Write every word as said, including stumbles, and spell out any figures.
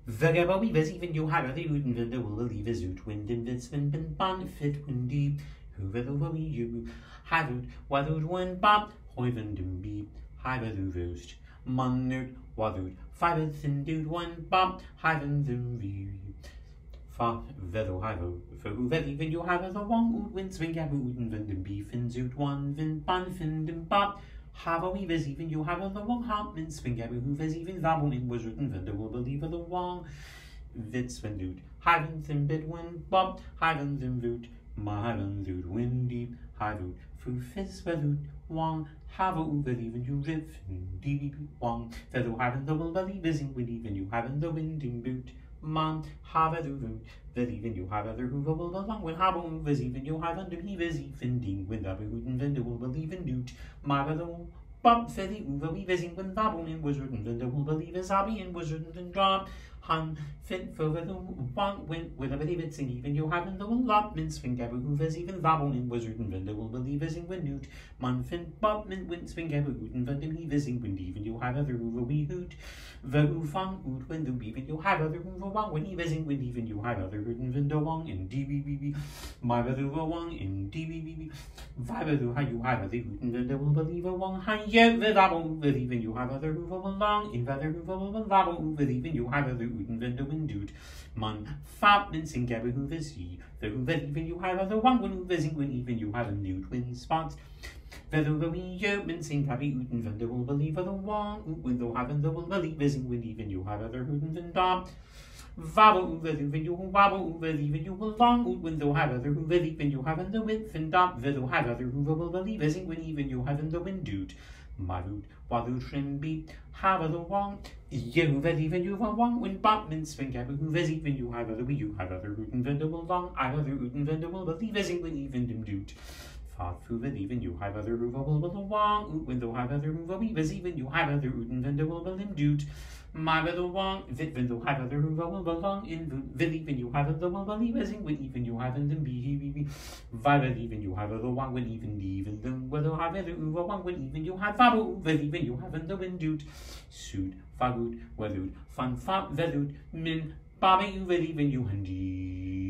Wherever we was even you have the root and the will believe is ut wind and vits wind and bonfit windy. Whoever will you have it, whether one bob, hoiven and be, have a roast, monert, wathered, five and dude one bob, haven them be. Fa vedo have for who that even you have the one would win swing a boot and vend beef and zoot one vin bun fin and bob. Have a weavers even you have the wrong hartman swing every who has even that one was written vendor will believe the wrong vits when dude haven't them bid win bob haven't them voot my haven't dude win deep have out food fizz velut wong have a uber even you riff and db wong vedo haven't the will believe is in when even you haven't the winding boot man have a do that even you have other who will belong when have a even you have under he is even ding when the who invented will believe in dude my little bump said he will be visiting when that one was written and will believe as hobby and was written and drawn han fit for the one when with a believe it's even you haven't the allotment swing ever who has even that one was written and will believe as in when dude man fin butman when swing ever who invented he visiting when even you have other who will be hoot the who fun would when the even you have other who will when he visiting when even you have other written window wong in dbb my other wong in dbb vibe how you have other who and will believe a wong hi yeah the that one with even you have other who will belong in other who will that one with even you have other who and when dude man fat mincing gabby who is he the who that even you have other one when visiting when even you have a new twin spots. Whether the wee yeomen sing happy uten van the will believe the one when though having the will believe is when even you have other hooten than dom. Vabble whether when you wabble whether even you will long when though have other who believe when you have the width and dom whether have other who will believe is when even you have the wind dude. My root, waddle trim be have the one. You that even you have one when Batman swing ever who is even you have other you have other hooten van the will long I other hooten van the will believe is when even them dude. Food that even you have other movable with a wong, when though have other movable, even you have other uten than the will them dude. My little wong, when though have other movable belong in the even you have the will believe as in when even you have them be violet even you have other one when even even them whether have other movable when even you have fabu, when even you have the wind dude. Suit, fagud, weathered, fun fat velued, min, bobby, when even you handy.